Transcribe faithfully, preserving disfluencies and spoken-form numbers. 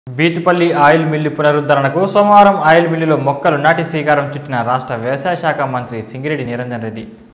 Beechpally oil mill పునరుద్ధరణకు సోమవారం oil మిల్లులో మొక్కలు నాటి శ్రీకారం చుట్టిన రాష్ట్ర వ్యవసాయ శాఖ మంత్రి సింగిరెడ్డి నిరంజన్ రెడ్డి